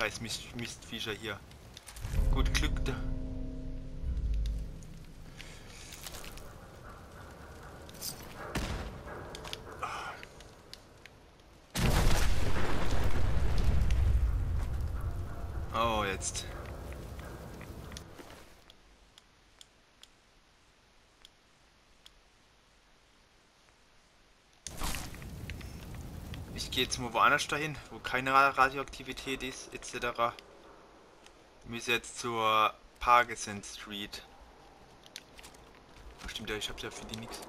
scheiß Mistviecher hier. Gut Glück da. Oh, jetzt. Ich gehe jetzt mal woanders dahin, wo keine Radioaktivität ist, etc. Wir müssen jetzt zur Parkinson Street. Oh, stimmt ja, ich habe ja für die nichts.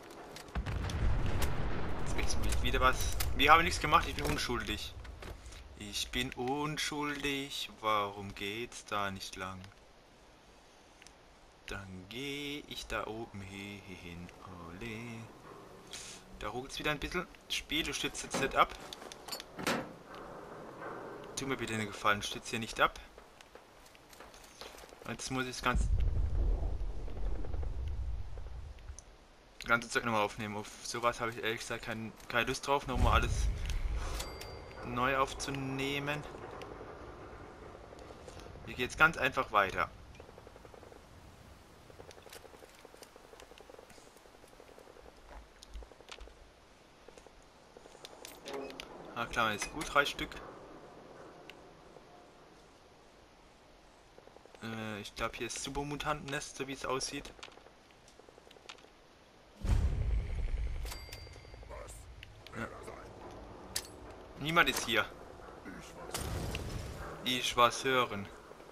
Jetzt wechseln wir wieder was. Wir haben nichts gemacht, ich bin unschuldig. Ich bin unschuldig, warum geht's da nicht lang? Dann gehe ich da oben hin, ole. Da ruckt es wieder ein bisschen. Spiel, du stützt jetzt nicht ab. Tu mir bitte einen Gefallen, stützt hier nicht ab. Jetzt muss ich das ganze Zeug nochmal aufnehmen. Auf sowas habe ich ehrlich gesagt keine Lust drauf, nochmal alles neu aufzunehmen. Hier geht es ganz einfach weiter. Ah klar, ist gut, 3 Stück. Ich glaube hier ist Supermutantennest, so wie es aussieht. Ja. Niemand ist hier. Ich was hören.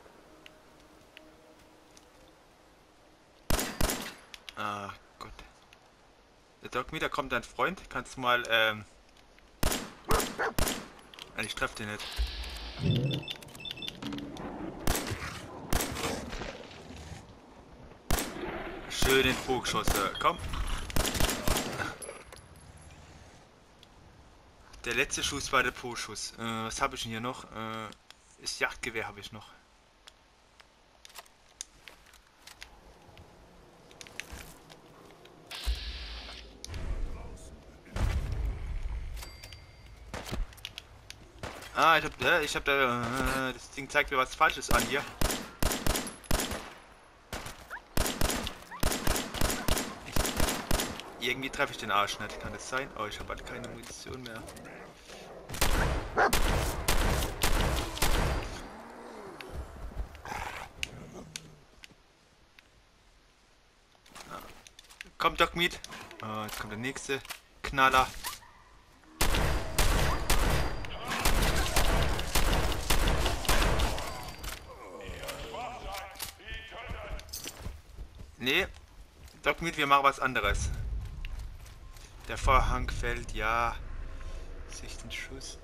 Ah Gott. Der Dogme, da kommt dein Freund. Kannst du mal ich treffe den nicht. Schön den Bogschosse. Komm. Der letzte Schuss war der Po-Schuss. Was habe ich denn hier noch? Das Jagdgewehr habe ich noch. Ah, ich hab da, das Ding zeigt mir was Falsches an hier. Irgendwie treffe ich den Arsch nicht, kann das sein? Oh, ich habe halt keine Munition mehr. Ah. Kommt Doc mit. Oh, jetzt kommt der nächste Knaller. Nee, Doc mit, wir machen was anderes. Der Vorhang fällt, ja. Sehe ich den Schuss?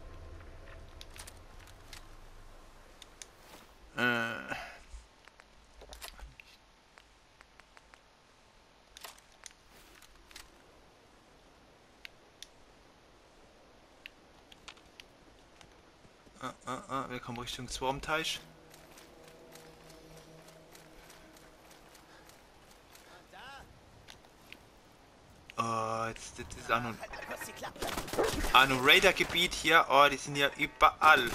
Wir kommen Richtung Swarmteich. Oh, jetzt das ist auch noch ein Raider-Gebiet hier. Oh, die sind ja überall.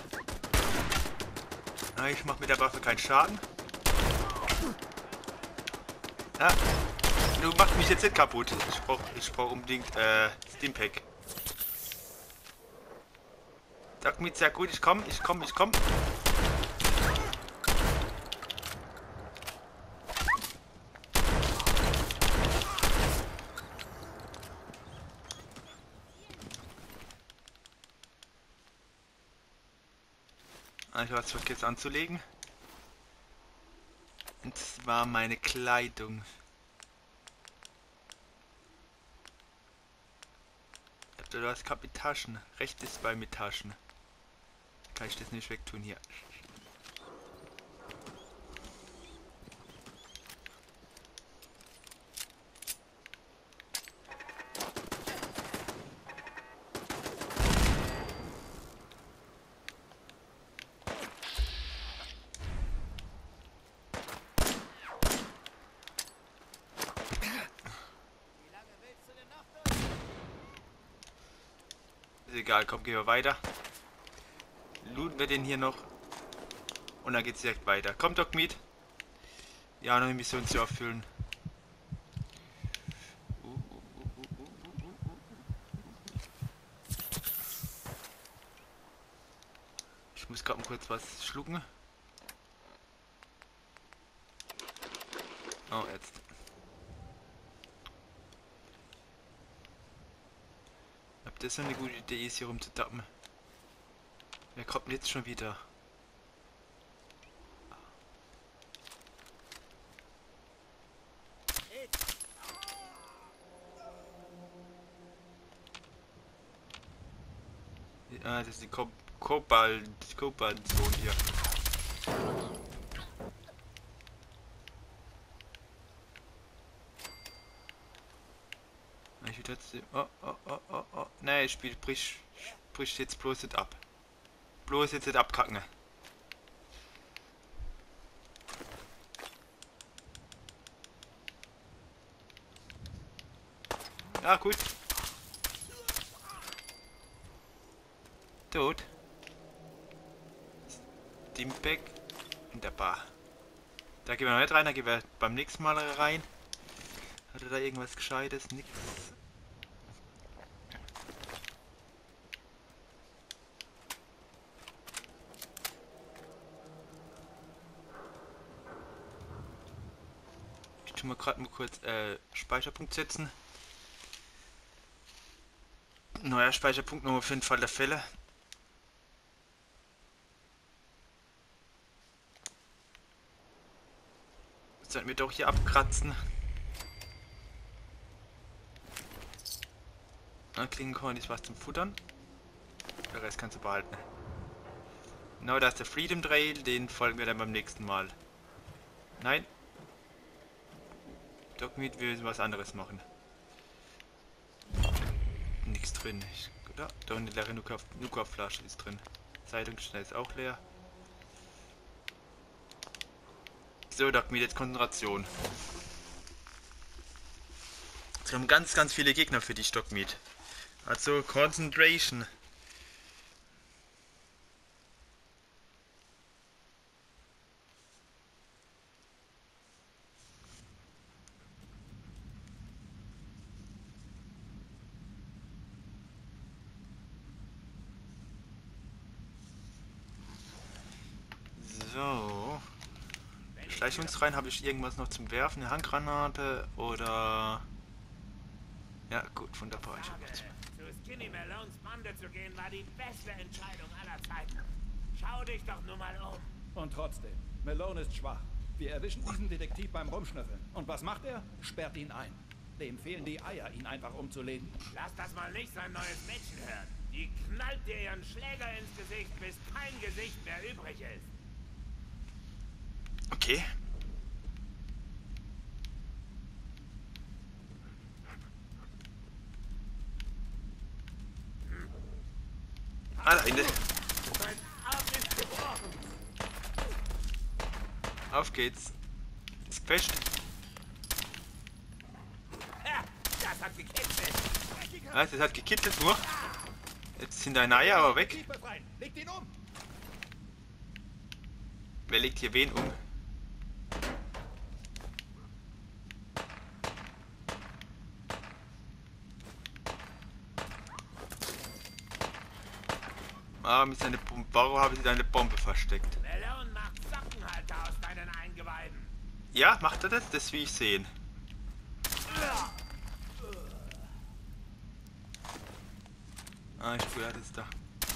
Ah, ich mache mit der Waffe keinen Schaden. Ah, du machst mich jetzt nicht kaputt. Ich brauch unbedingt Stimpack. Sag mir sehr gut, ich komm. Ich habe was vergessen anzulegen. Und zwar meine Kleidung. Ich hab da was gehabt mit Taschen. Rechts ist bei mit Taschen. Kann ich das nicht wegtun hier. Ist egal, komm, gehen wir weiter. Looten wir den hier noch. Und dann geht's direkt weiter. Kommt doch mit. Ja, noch eine Mission zu erfüllen. Ich muss gerade mal kurz was schlucken. Oh, jetzt. Ob das so eine gute Idee ist, hier rumzutappen? Wer kommt denn jetzt schon wieder? Ah, das ist die Kobalt-Zone hier. Ich will trotzdem. Oh. Nein, das Spiel bricht jetzt bloß nicht ab. Bloß jetzt nicht abkacken. Ja, gut. Tot. Stimpack in der Bar. Da gehen wir noch nicht rein, da gehen wir beim nächsten Mal rein. Hatte da irgendwas Gescheites? Nix. Ich tue mal gerade mal kurz Speicherpunkt setzen. Neuer Speicherpunkt nur für den Fall der Fälle. Sollten wir doch hier abkratzen. Klingenkorn ist was zum Futtern. Der Rest kannst du behalten. Genau, da ist der Freedom Trail, den folgen wir dann beim nächsten Mal. Nein. Dogmeat, wir müssen was anderes machen. Nichts drin. Da eine leere Nuka-Flasche ist drin. Zeitungsschnell ist auch leer. So, Dogmeat, jetzt Konzentration. Es kommen ganz viele Gegner für dich, Dogmeat. Also Concentration. So. Schleichen uns rein. Habe ich irgendwas noch zum Werfen? Eine Handgranate oder... Ja gut, wunderbar. Ich hab nichts mehr. Zu Skinny Malones Bande zu gehen, war die beste Entscheidung aller Zeiten. Schau dich doch nur mal um. Und trotzdem, Malone ist schwach. Wir erwischen diesen Detektiv beim Rumschnüffeln. Und was macht er? Sperrt ihn ein. Dem fehlen die Eier, ihn einfach umzulegen. Lass das mal nicht sein neues Mädchen hören. Die knallt dir ihren Schläger ins Gesicht, bis kein Gesicht mehr übrig ist. Okay. Alleine. Mein Arm ist gebrochen. Auf geht's. Ist fest. Ja, das hat gekitzelt. Das hat gekitzelt nur. Jetzt sind deine Eier aber weg. Detektiv befreien. Legt ihn um! Wer legt hier wen um? Warum haben sie deine Bombe versteckt? Malone macht Sockenhalter aus deinen Eingeweiden. Ja, macht er das? Das will ich sehen. Ah, ich spüre das da.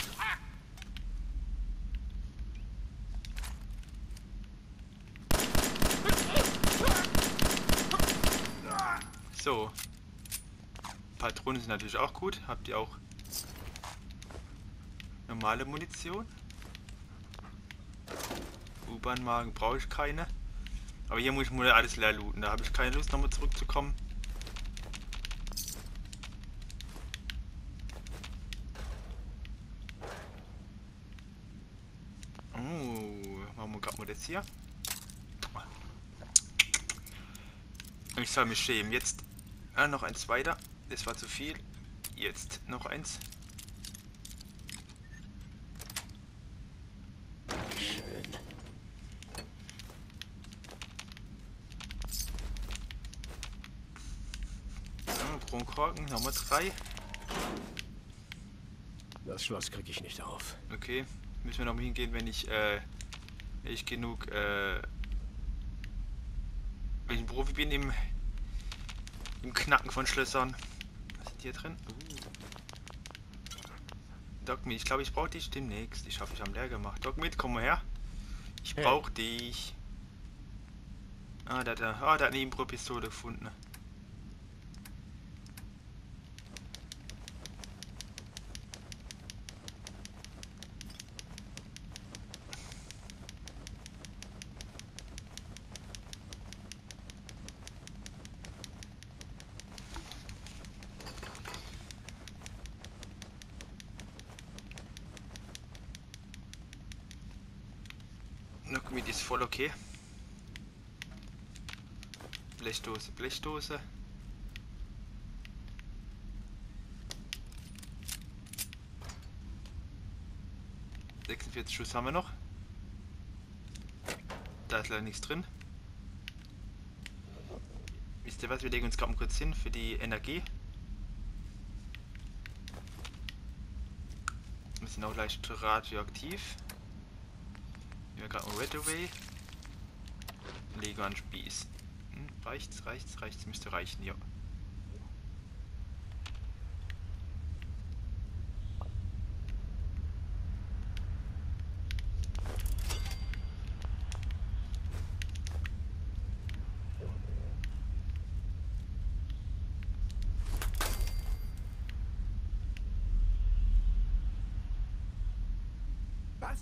So. Patronen sind natürlich auch gut. Habt ihr auch normale Munition? U-Bahn-Magen brauche ich keine. Aber hier muss ich mal alles leer looten. Da habe ich keine Lust, nochmal zurückzukommen. Oh, machen wir gerade mal das hier. Ich soll mich schämen. Jetzt noch eins weiter. Das war zu viel. Jetzt noch eins. Schön. Kronkorken, nochmal 3. Das Schloss kriege ich nicht auf. Okay, müssen wir noch mal hingehen, wenn ich genug, wenn ich ein Profi bin im Knacken von Schlössern. Was ist hier drin? Dogmeat, ich glaube, ich brauche dich demnächst. Ich hoffe, ich habe leer gemacht. Dogmeat, komm mal her. Ich brauche dich. Ah, da hat eine Impro-Pistole gefunden. Dogmeat ist voll okay. Blechdose, Blechdose. Schuss haben wir noch. Da ist leider nichts drin. Wisst ihr was? Wir legen uns gerade mal kurz hin für die Energie. Wir sind auch leicht radioaktiv. Nehmen wir gerade mal Red Away. Legen wir einen Spieß. Reicht's, müsste reichen, ja. Was?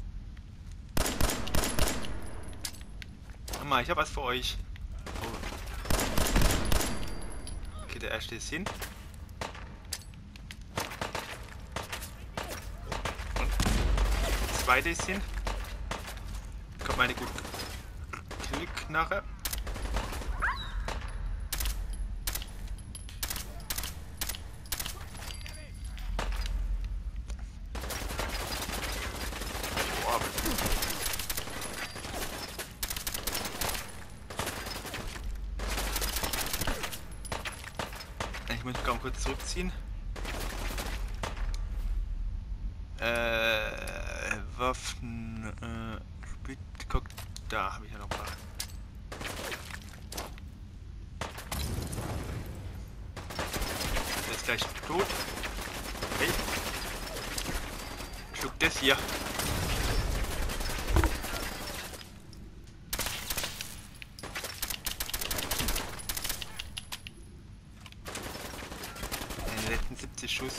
Mama, ich habe was für euch. Okay, der erste ist hin. Und der zweite ist hin. Kommt meine gute Kühlknarre. Ich muss mich kaum kurz zurückziehen. Waffen. Guck, da habe ich ja noch ein paar. Der ist gleich tot. Hey. Schluck das hier. Den letzten 70 Schuss.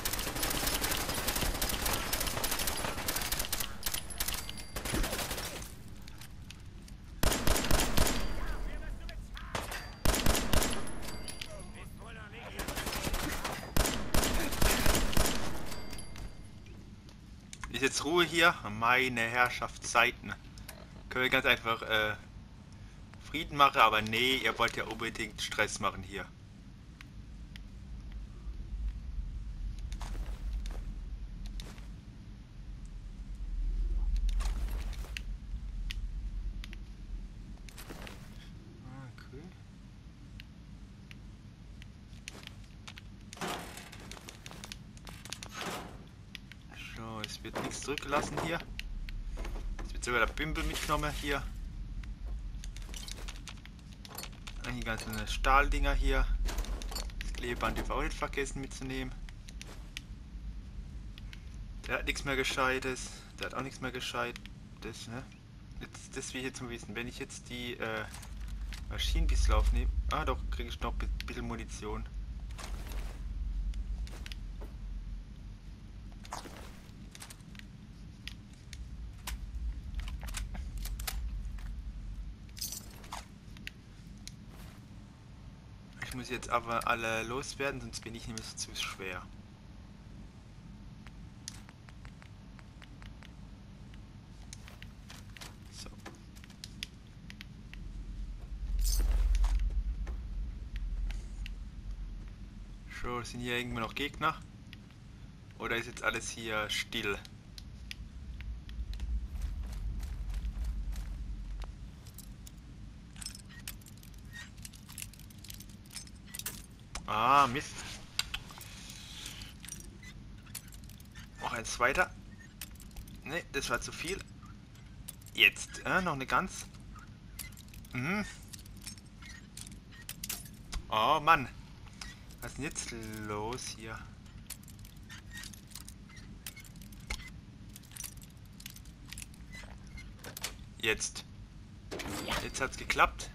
Ist jetzt Ruhe hier? Meine Herrschaftszeiten. Können wir ganz einfach Frieden machen, aber nee, ihr wollt ja unbedingt Stress machen hier. Okay. So, es wird nichts zurückgelassen hier. Es wird sogar der Bimbel mitgenommen hier. Die ganzen Stahldinger hier. Das Klebeband dürfen wir auch nicht vergessen mitzunehmen. Der hat nichts mehr Gescheites. Der hat auch nichts mehr Gescheites. Ne? Jetzt, das will ich jetzt mal wissen. Wenn ich jetzt die Maschinenpistole aufnehme. Ah, doch, kriege ich noch ein bisschen Munition. Ich muss jetzt aber alle loswerden, sonst bin ich nämlich zu schwer. So. So, sind hier irgendwo noch Gegner? Oder ist jetzt alles hier still? Ah, Mist. Noch eins weiter. Ne, das war zu viel. Jetzt, noch eine Gans. Mhm. Oh Mann. Was ist denn jetzt los hier? Jetzt. Jetzt hat's geklappt.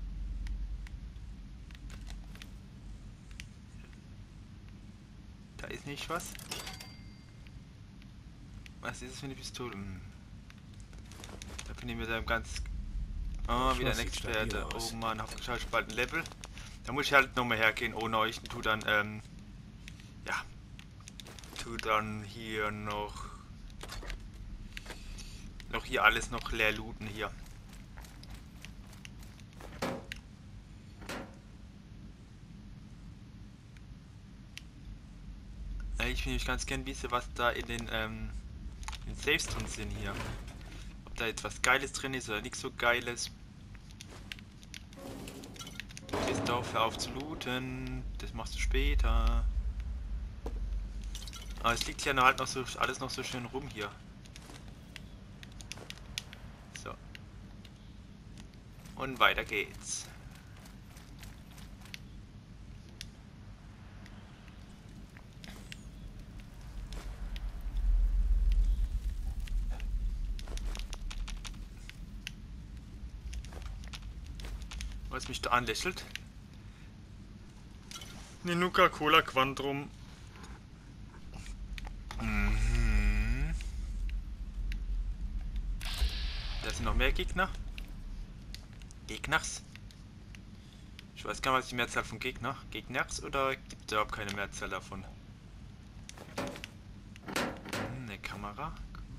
Da ist nicht was. Was ist es für eine Pistole? Da bin ich mir da ganz... Oh, wieder ein Experte. Oh Mann, hab geschaut, bald ein Level. Da muss ich halt nochmal hergehen ohne euch und tu dann, ja. Tu dann hier noch hier alles noch leer looten hier. Ich will nämlich ganz gern wissen, was da in den Safes drin sind hier. Ob da jetzt was Geiles drin ist oder nichts so Geiles. Jetzt doch, hör auf zu looten. Das machst du später. Aber es liegt ja halt noch so alles noch so schön rum hier. So. Und weiter geht's. Was mich da anlächelt. Eine Nuka-Cola Quantrum. Mhm. Da sind noch mehr Gegner. Gegners. Ich weiß gar nicht, was die Mehrzahl von Gegners oder gibt es überhaupt keine Mehrzahl davon? Eine Kamera.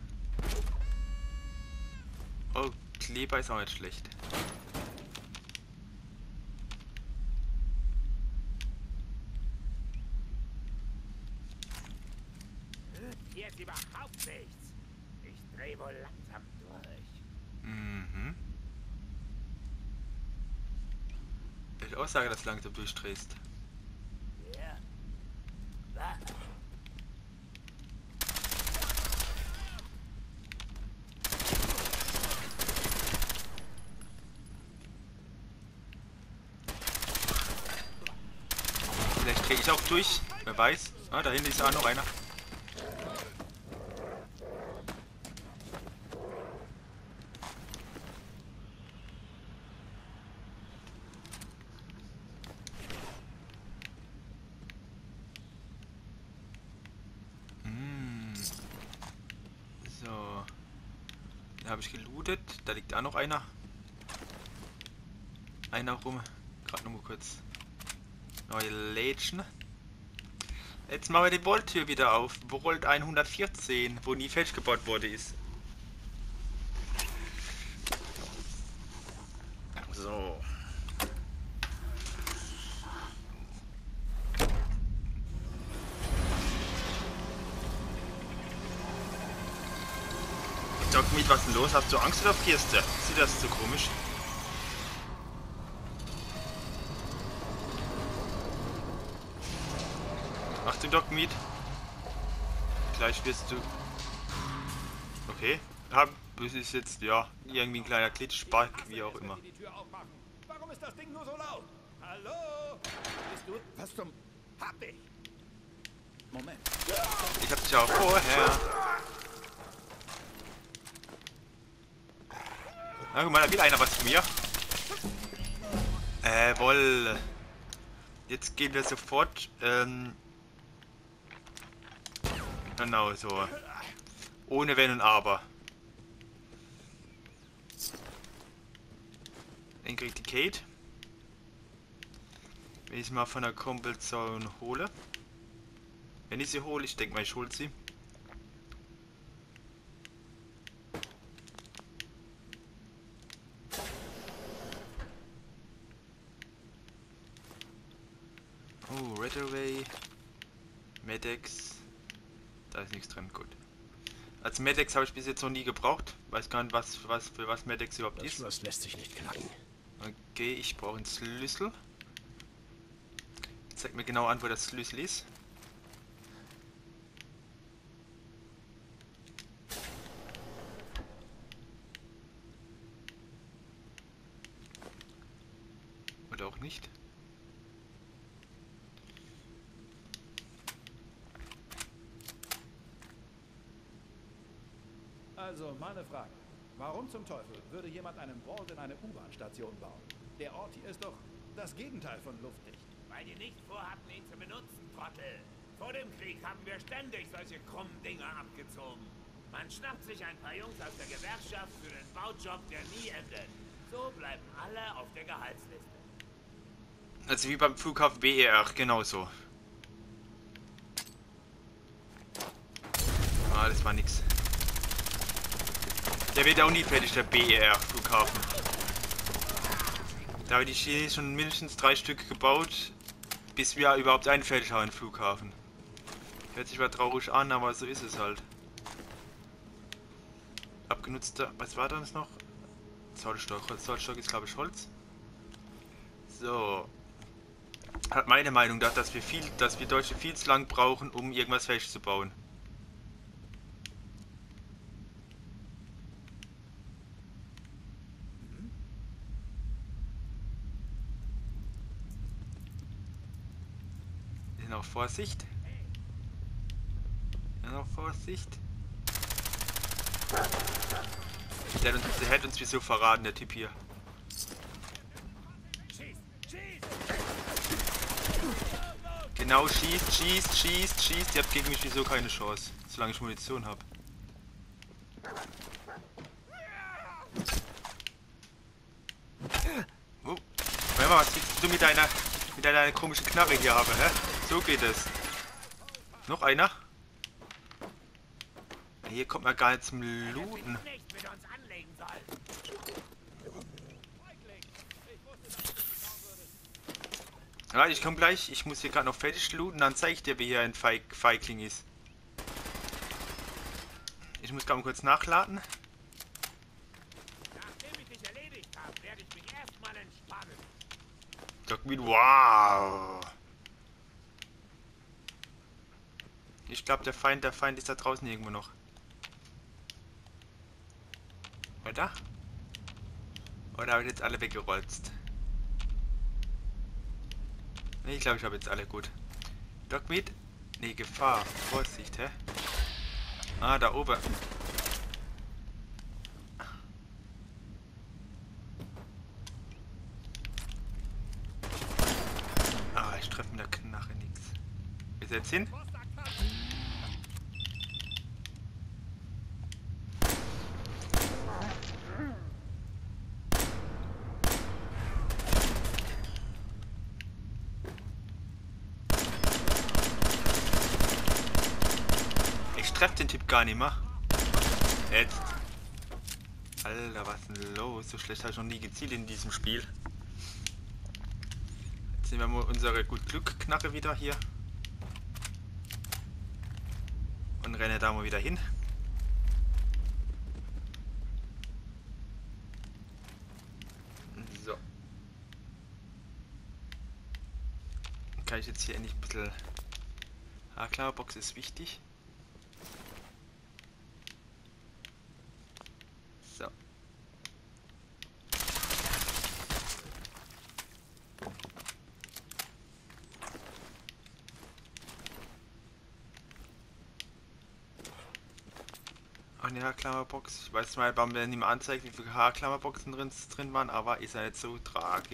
Oh, Kleber ist auch nicht schlecht. Hier ist überhaupt nichts. Ich drehe wohl langsam durch. Mhm. Ich auch sage, dass du langsam durchdrehst. Ja. Da. Vielleicht drehe ich auch durch. Wer weiß. Ah, da hinten ist auch noch einer. So. Den habe ich gelootet. Da liegt auch noch einer. Einer rum. Gerade noch mal kurz. Neue Lädchen. Jetzt machen wir die Vault-Tür wieder auf. Vault 114, wo nie falsch gebaut wurde ist. So. Doc Meat, was ist denn los? Hast du Angst oder frierst du? Sieht das so komisch? Achtung, Doc Meat. Gleich wirst du... Okay. Das ist jetzt, ja, irgendwie ein kleiner Glitch-Bug, wie auch immer. Warum ist das Ding nur so laut? Hallo? Bist du... Was zum... Hab ich! Moment. Ich hab dich auch vorher. Na guck mal, da will einer was von mir. Woll. Jetzt gehen wir sofort, genau so. Ohne Wenn und Aber. Den kriegt die Kate. Wenn ich sie mal von der Combat Zone hole. Wenn ich sie hole, ich denke mal, ich hole sie. Oh, Red Away. Medex. Da ist nichts drin, gut. Als Medex habe ich bis jetzt noch nie gebraucht. Weiß gar nicht, für was Medex überhaupt ist. Das lässt sich nicht knacken. Okay, ich brauche einen Schlüssel. Zeig mir genau an, wo das Schlüssel ist. nicht. Also, meine Frage. Warum zum Teufel würde jemand einen Vault in eine U-Bahn-Station bauen? Der Ort hier ist doch das Gegenteil von luftdicht. Weil die nicht vorhatten, ihn zu benutzen, Trottel. Vor dem Krieg haben wir ständig solche krummen Dinger abgezogen. Man schnappt sich ein paar Jungs aus der Gewerkschaft für den Baujob, der nie endet. So bleiben alle auf der Gehaltsliste. Also wie beim Flughafen BER, genauso. Ah, das war nix. Der wird auch nie fertig, der BER-Flughafen. Da haben die Chinesen schon mindestens 3 Stück gebaut, bis wir überhaupt einen fertig haben, Flughafen. Hört sich mal traurig an, aber so ist es halt. Abgenutzter, was war das noch? Zollstock. Zollstock ist, glaube ich, Holz. So. Hat meine Meinung da, dass wir Deutsche viel zu lang brauchen, um irgendwas fertig zu bauen. Noch Vorsicht. Noch Vorsicht. Der hat uns wieso verraten, der Typ hier. Genau, schießt. Ihr habt gegen mich wieso keine Chance, solange ich Munition habe. Oh. Was willst du mit deiner komischen Knarre hier haben, hä? So geht es. Noch einer? Hier kommt man gar nicht zum Looten. Ja, ich komme gleich. Ich muss hier gerade noch fertig looten, dann zeige ich dir, wie hier ein Feigling ist. Ich muss gerade mal kurz nachladen. Nachdem ich dich erledigt habe, werde ich mich erstmal entspannen. Wow. Ich glaube, der Feind ist da draußen irgendwo noch. Oder? Oder habe ich jetzt alle weggerolzt? Nee, ich glaube, ich habe jetzt alle gut. Dogmeat? Nee, Gefahr. Vorsicht, hä? Ah, da oben. Ah, ich treffe mit der Knarre nichts. Ist er jetzt hin? Ich treffe den Typ gar nicht mehr. Jetzt. Alter, was ist denn los? So schlecht habe ich noch nie gezielt in diesem Spiel. Jetzt sehen wir mal unsere gut Glück-Knarre wieder hier. Und rennen da mal wieder hin. So. Kann ich jetzt hier endlich ein bisschen... Ah klar, Box ist wichtig. So. Eine Haarklammerbox. Ich weiß mal, warum der nicht mehr anzeigt, wie viele Haarklammerboxen drin waren, aber ist ja nicht so tragisch.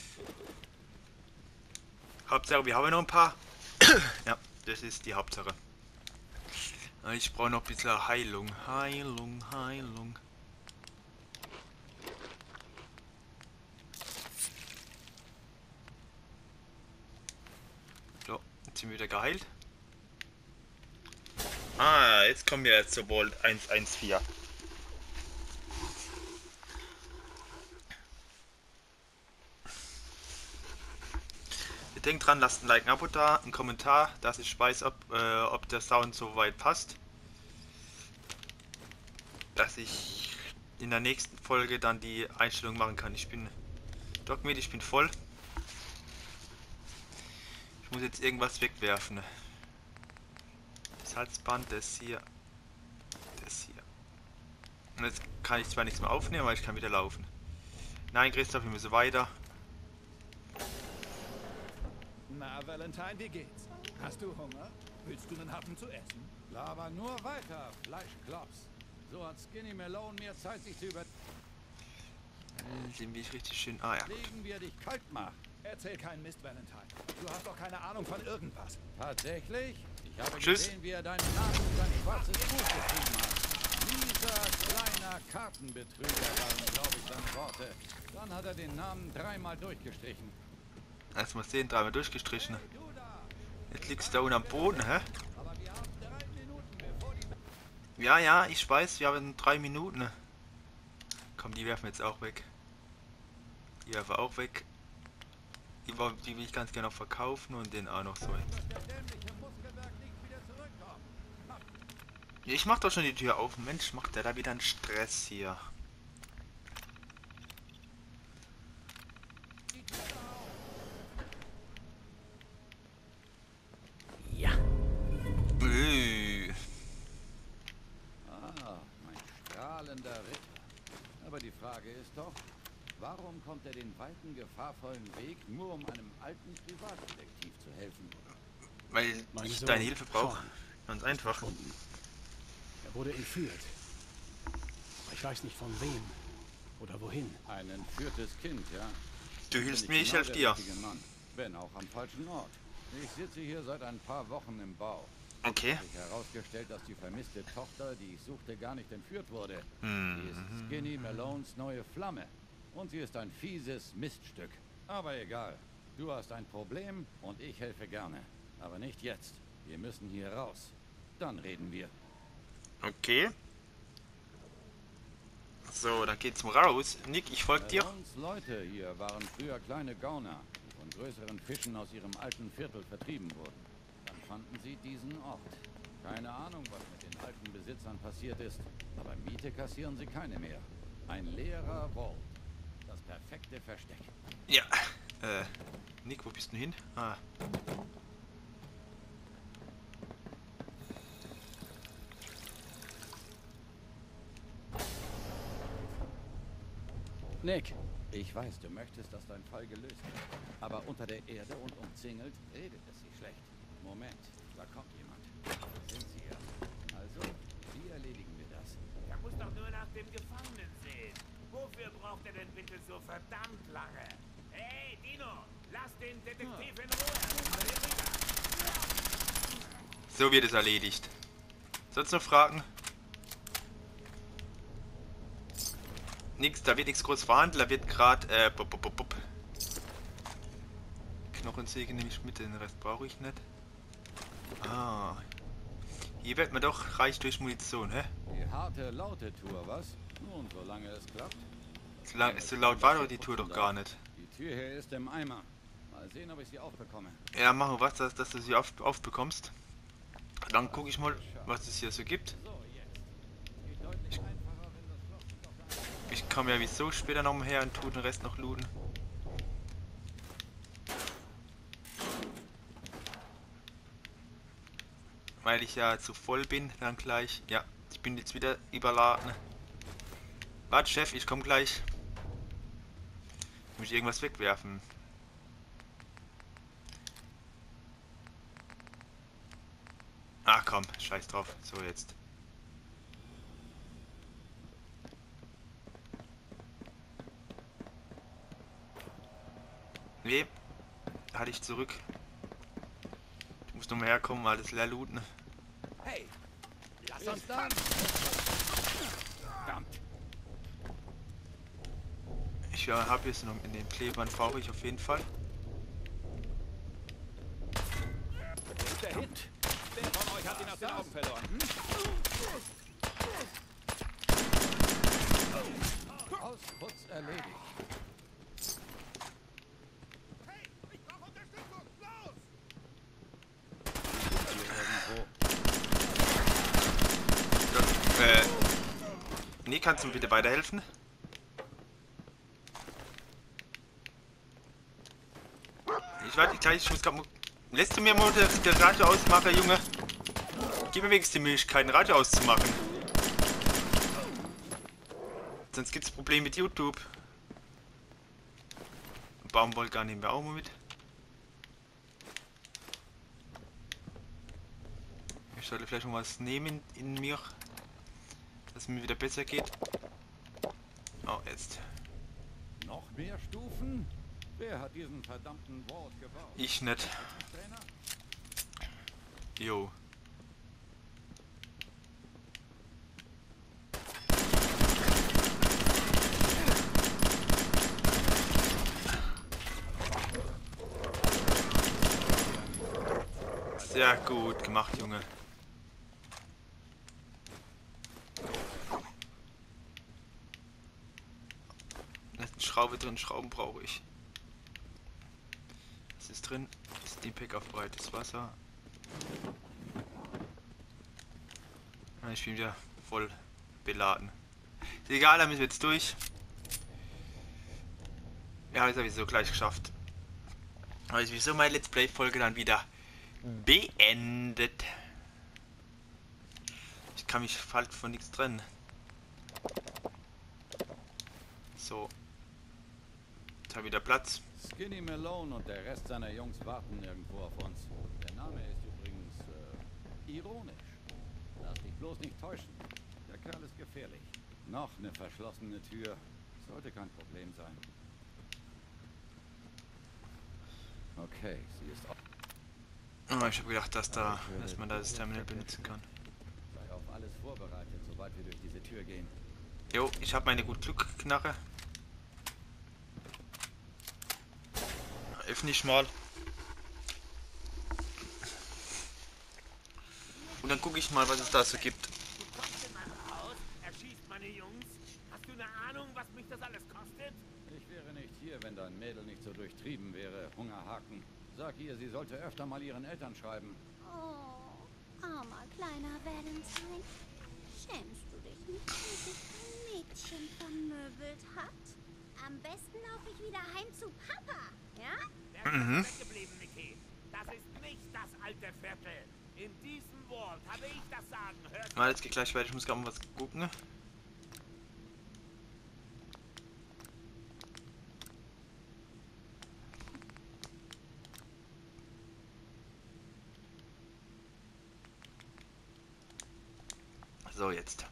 Hauptsache, wir haben noch ein paar. Ja, das ist die Hauptsache. Ich brauche noch ein bisschen Heilung. Heilung. So, jetzt sind wir wieder geheilt. Ah, jetzt kommen wir zur Vault 114. Denkt dran, lasst ein Like, ein Abo da, einen Kommentar, dass ich weiß, ob der Sound so weit passt. Dass ich in der nächsten Folge dann die Einstellung machen kann. Ich bin Dogmeat, ich bin voll. Ich muss jetzt irgendwas wegwerfen. Das Halsband, das hier. Und jetzt kann ich zwar nichts mehr aufnehmen, aber ich kann wieder laufen. Nein, Christoph, wir müssen weiter. Na, Valentine, wie geht's? Hast du Hunger? Willst du einen Happen zu essen? Laber nur weiter, Fleischklops. So hat Skinny Malone mehr Zeit, sich zu über... Den will ich richtig schön... Ah ja. Legen wir dich kalt machen. Erzähl keinen Mist, Valentine. Du hast doch keine Ahnung von irgendwas. Tatsächlich? Ich habe gesehen, wie er deinen Namen in sein schwarzes Buch geschrieben hat. Dieser kleiner Kartenbetrüger waren, glaube ich, seine Worte. Dann hat er den Namen 3-mal durchgestrichen. Lass mal sehen, 3-mal durchgestrichen. Jetzt liegst du da unten am Boden, hä? Aber wir haben 3 Minuten, bevor die... Ja, ja, ich weiß, wir haben 3 Minuten. Komm, die werfen wir jetzt auch weg. Die werfen wir auch weg. Die will ich ganz gerne noch verkaufen und den auch noch so. Ich mach doch schon die Tür auf. Mensch, macht der da wieder einen Stress hier. Ja. Mein strahlender Ritter. Aber die Frage ist doch, warum kommt er den weiten, gefahrvollen Weg, nur um einem alten Privatdetektiv zu helfen? Weil Mein ich Sohn deine Hilfe brauche. Sean Ganz einfach. Er wurde entführt. Ich weiß nicht von wem oder wohin. Ein entführtes Kind, ja? Du hilfst Bin mir, ich genau helfe der dir. richtige Mann, wenn auch am falschen Ort. Ich sitze hier seit ein paar Wochen im Bau. Okay. Es hat sich herausgestellt, dass die vermisste Tochter, die ich suchte, gar nicht entführt wurde. Sie ist Skinny Malones neue Flamme. Und sie ist ein fieses Miststück. Aber egal. Du hast ein Problem und ich helfe gerne. Aber nicht jetzt. Wir müssen hier raus. Dann reden wir. Okay. So, dann geht's mal raus. Nick, ich folge dir. Malones Leute hier waren früher kleine Gauner, die von größeren Fischen aus ihrem alten Viertel vertrieben wurden. Dann fanden sie diesen Ort. Keine Ahnung, was mit den alten Besitzern passiert ist, aber Miete kassieren sie keine mehr. Ein leerer Vault. Das perfekte Versteck. Ja. Nick, wo bist du hin? Ah. Nick, Ich weiß, du möchtest, dass dein Fall gelöst wird. Aber unter der Erde und umzingelt redet es sich schlecht. Moment, da kommt jemand. Sind Sie ja. Also, wie erledigen wir das? Er muss doch nur nach dem Gefangenen sehen. Wofür braucht er denn bitte so verdammt lange? Hey, Dino, lass den Detektiv in Ruhe. So wird es erledigt. Sonst noch Fragen? Nix, da wird nichts groß verhandelt, da wird gerade Knochensäge nehme ich mit, den Rest brauche ich nicht. Ah. Hier wird man doch reich durch Munition, hä? Die harte, laute Tour, was? Nun, solange es klappt. So laut war doch die Tour doch gar nicht. Die Tür hier ist im Eimer. Mal sehen, ob ich sie aufbekomme. Ja, machen wir was, dass du sie aufbekommst. Dann gucke ich mal, was es hier so gibt. So, jetzt. Es geht deutlich einfacher, wenn das Schloss nicht auf der einen... Ich komme ja wieso später noch mal her und tu den Rest noch looten. Weil ich ja zu voll bin, dann gleich. Ja, ich bin jetzt wieder überladen. Warte, Chef, ich komme gleich. Ich muss irgendwas wegwerfen. Ach komm, scheiß drauf. So jetzt. Nee, hatte ich zurück. Ich muss nochmal herkommen, alles leer looten. Hey! Lass uns dann! Verdammt! Ich habe jetzt noch in den Klebern, brauche ich auf jeden Fall. Ist der Hit? Wer von euch hat ihn aus den Augen verloren? Ausputz erledigt. Nee, kannst du mir bitte weiterhelfen? Ich warte gleich, ich muss gerade... Lässt du mir mal das Radio ausmachen, Junge? Gib mir wenigstens die Möglichkeit, ein Radio auszumachen. Sonst gibt es Probleme mit YouTube. Baumwollgarn nehmen wir auch mal mit. Ich sollte vielleicht noch was nehmen in mir, dass es mir wieder besser geht. Oh, jetzt. Noch mehr Stufen? Wer hat diesen verdammten Vault gebaut? Ich nicht. Trainer? Jo. Sehr gut gemacht, Junge. Da ist eine Schraube drin, Schrauben brauche ich. Was ist drin? Steam Pack auf breites Wasser. Ich bin wieder voll beladen. Ist egal, da müssen wir jetzt durch. Ja, jetzt habe ich so gleich geschafft. Aber ich wieso meine Let's Play Folge dann wieder beendet. Ich kann mich halt von nichts trennen. So. Jetzt habe ich wieder Platz. Skinny Malone und der Rest seiner Jungs warten irgendwo auf uns. Der Name ist übrigens ironisch. Lass dich bloß nicht täuschen. Der Kerl ist gefährlich. Noch eine verschlossene Tür. Sollte kein Problem sein. Okay, sie ist offen. Oh, ich habe gedacht, dass man da das Terminal benutzen kann. Sei auf alles vorbereitet, sobald wir durch diese Tür gehen. Jo, ich habe meine gut Glück-Knarre. Öffne ich mal. Und dann gucke ich mal, was es da so gibt. Du kommst in mein Haus, erschießt meine Jungs. Hast du eine Ahnung, was mich das alles kostet? Ich wäre nicht hier, wenn dein Mädel nicht so durchtrieben wäre. Hungerhaken. Sag ihr, sie sollte öfter mal ihren Eltern schreiben. Oh, armer kleiner Valentine. Schämst du dich nicht, dass dich ein Mädchen vermöbelt hat? Am besten laufe ich wieder heim zu Papa, ja? Wer ist weggeblieben, Niki? Das ist nicht das alte Viertel. In diesem Vault habe ich das Sagen. Hörst du? Mal, jetzt geht gleich weiter. Ich muss gerade mal was gucken. So, jetzt.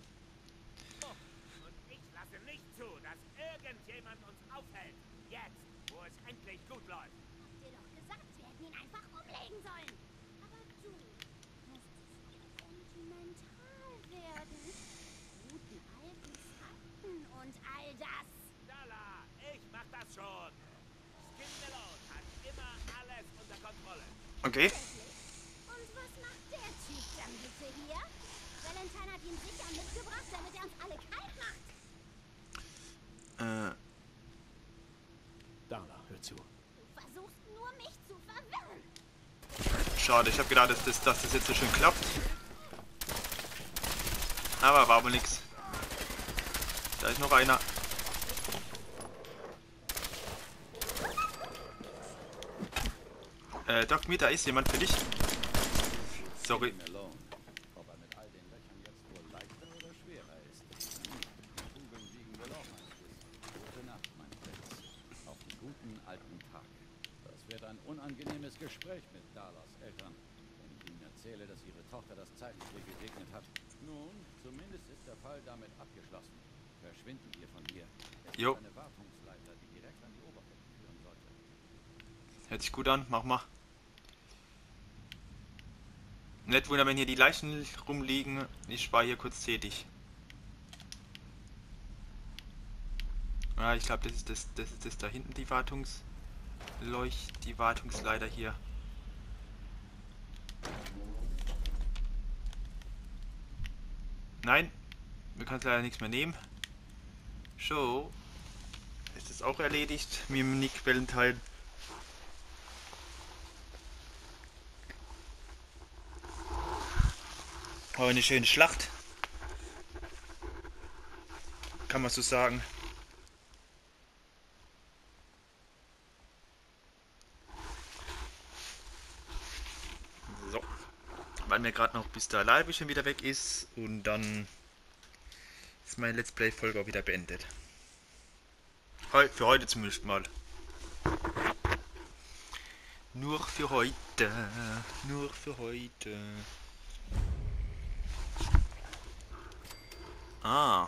Und ich lasse nicht zu, dass irgendjemand uns aufhält. Jetzt, wo es endlich gut läuft. Habt ihr doch gesagt, wir hätten ihn einfach umlegen sollen. Aber du musstest ja sentimental werden. Guten alten Zeiten und all das. Dala, ich mach das schon. Skin Malone hat immer alles unter Kontrolle. Okay. Und was macht der Typ dann bitte hier? Valentine hat ihn sicher mitgebracht, damit er uns alle kalt macht. Dala, hör zu. Du versuchst nur, mich zu verwirren. Schade, ich habe gedacht, dass das jetzt so schön klappt. Aber war wohl nix. Da ist noch einer. Doc, da ist jemand für dich. Sorry. Malone. Ob er mit all den Löchern jetzt wohl leichter oder schwerer ist. Kugeln wiegen wohl auch ein bisschen. Gute Nacht, mein Prinz. Auf einen guten alten Tag. Das wird ein unangenehmes Gespräch mit Dalas Eltern, wenn ich ihnen erzähle, dass ihre Tochter das Zeitliche gesegnet hat. Nun, zumindest ist der Fall damit abgeschlossen. Verschwinden wir von hier. Es Jo. ist eine Wartungsleiter, die direkt an die Oberfläche führen sollte. Hört sich gut an, mach mal. Nicht wundern, wenn hier die Leichen rumliegen. Ich war hier kurz tätig. Ah, ich glaube, das ist das da hinten, die die Wartungsleiter hier. Nein, wir können leider nichts mehr nehmen. So, ist das auch erledigt mit dem Nick Valentine. Aber eine schöne Schlacht. Kann man so sagen. So. Weil mir gerade noch bis der Live schon wieder weg ist. Und dann ist meine Let's Play Folge auch wieder beendet. Für heute zumindest mal. Nur für heute. Nur für heute. Ah.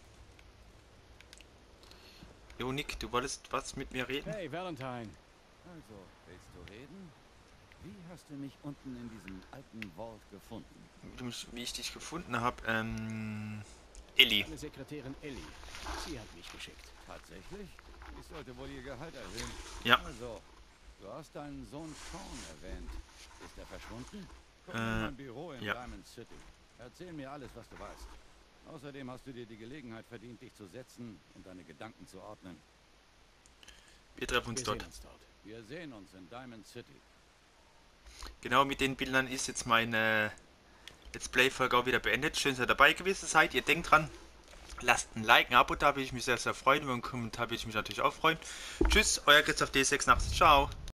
Jo, Nick, du wolltest was mit mir reden? Hey, Valentine. Also, willst du reden? Wie hast du mich unten in diesem alten Vault gefunden? Wie ich dich gefunden habe, Ellie. Meine Sekretärin Ellie. Sie hat mich geschickt. Tatsächlich? Ich sollte wohl ihr Gehalt erhöhen. Ja. Also, du hast deinen Sohn Sean erwähnt. Ist er verschwunden? Komm in mein Büro in ja. Diamond City. Erzähl mir alles, was du weißt. Außerdem hast du dir die Gelegenheit verdient, dich zu setzen und deine Gedanken zu ordnen. Wir treffen uns Wir dort. sehen uns dort. Wir sehen uns in Diamond City. Genau mit den Bildern ist jetzt meine Let's Play-Folge auch wieder beendet. Schön, dass ihr dabei gewesen seid. Ihr denkt dran, lasst ein Like, ein Abo da, würde ich mich sehr, sehr freuen. Über einen Kommentar würde ich mich natürlich auch freuen. Tschüss, euer Christoph D86. Ciao.